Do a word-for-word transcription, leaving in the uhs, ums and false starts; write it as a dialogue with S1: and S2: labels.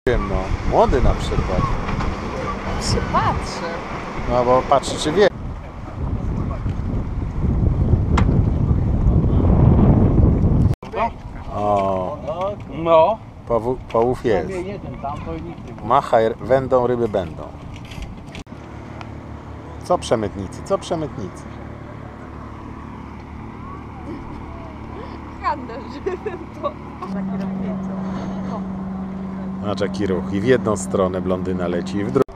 S1: Wiem, no. Młody na przykład.
S2: Jak się patrzy.
S1: No bo patrzy, czy wie. O,
S3: No.
S1: połów, połów jest. Machaj, wędą, ryby będą. Co przemytnicy, co przemytnicy?
S2: Handel żywym to...
S1: Patrz jaki ruch. I w jedną stronę blondyna leci, i w drugą.